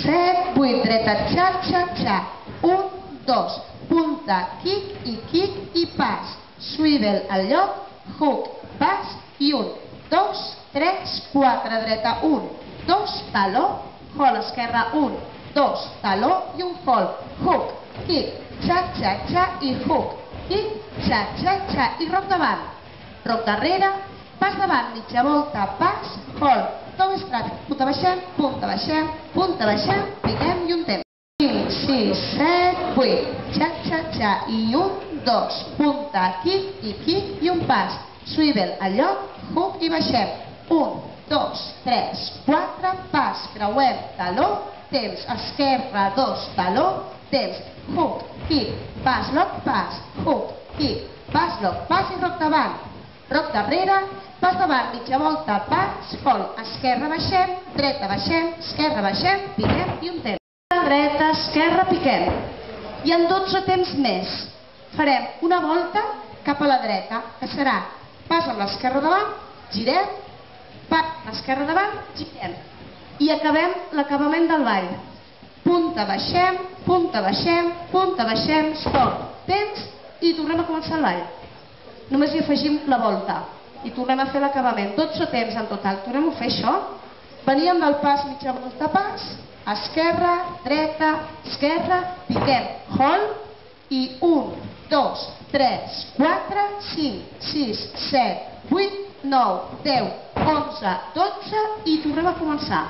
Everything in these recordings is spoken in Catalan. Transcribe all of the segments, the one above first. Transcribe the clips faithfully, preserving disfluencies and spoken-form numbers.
set, vuit, dreta, xa, xa, xa. un, dos, punta, kick i kick i pas. Swivel al lloc, hook, pas i un, dos, tres, quatre, dreta, un, dos, taló, hol esquerra, un, dos, taló i un hol, hook, kick, xa, xa, xa i hook, kick, xa, xa, xa i roc davant, roc darrere, pas davant, mitja volta, pas, hol, double strap, punta baixem, punta baixem, punta baixem, piquem i untem. cinc, sis, set, vuit, xa, xa, xa i un, dos, punta, kick i kick i un pas, swivel al lloc, hook i baixem, un, dos, tres, quatre, pas, creuem, taló, temps, esquerra, dos, taló, temps, hook, kick, pas, lock, pas, hook, kick, pas, lock, pas i roc davant, roc darrere, pas davant, mitja volta, pas, hol, esquerra, baixem, dreta, baixem, esquerra, baixem, piquem i un temps. Dreta, esquerra, piquem. Hi ha dotze temps més. Farem una volta cap a la dreta, que serà pas amb l'esquerra davant, girem, pas amb l'esquerra davant, girem. I acabem l'acabament del ball. Punta, baixem, punta, baixem, punta, baixem, stop, temps, i tornem a començar el ball. Només hi afegim la volta i tornem a fer l'acabament. dotze temps en total. Tornem a fer això. Veníem del pas, mitja volta, pas, esquerra, dreta, esquerra, piquem, hol, i un, dos, tres, quatre, cinc, sis, set, vuit, nou, deu, onze, dotze i tornem a començar.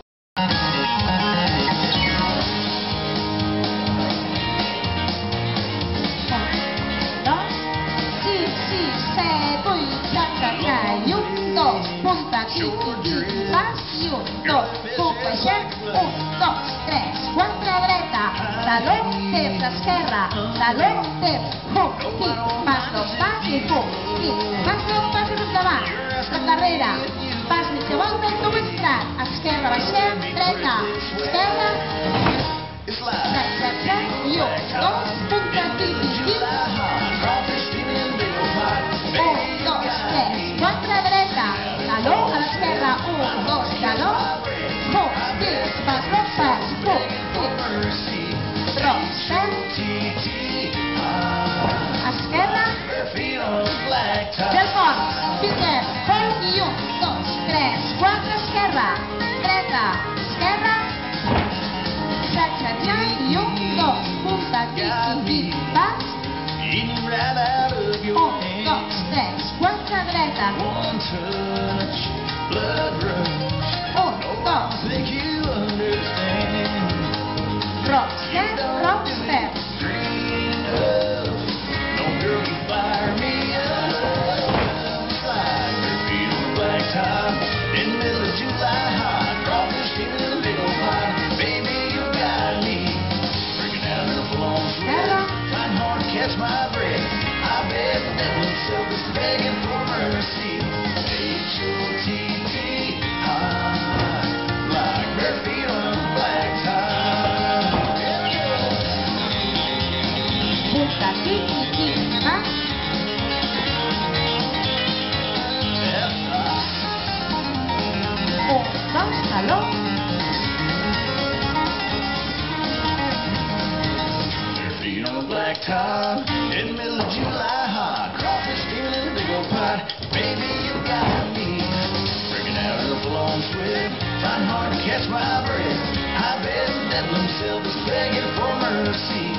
I un, dos, punta, kick i kick, pas, i un, dos, puc, baixem, un, dos, tres, quatre, dreta, taló, temps, esquerra, taló, temps, hook, kick, pas, dos, pas i hook, kick, pas, dos, pas i roc davant, roc darrere, pas, mitja volta i double strap, esquerra, baixem, dreta, esquerra, xa, xa, xa, i un, dos, punta, kick i kick, un, dos, tres, quatre, dreta, taló, a l'esquerra, un, dos, taló, hook, kick, pas, roc, pas, hook, kick, roc, set, esquerra, del fons, piquem, hol i un, dos, tres, quatre, esquerra, dreta, esquerra, xa, xa, xa, i un, dos, punta, kick i kick, pas, un, dos, tres, quatre, dreta, un, dos, roc, set, roc, step, catch my breath. I bet that himself is begging for mercy. H O T T, hot, like bare feet on blacktop. punta, kick i kick, pas, un, dos, taló, Blacktop, in the middle of July hot, crawfish steaming in a big old pot. Baby, you got me breaking out of the long swift, trying hard to catch my breath. I bet that himself is begging for mercy.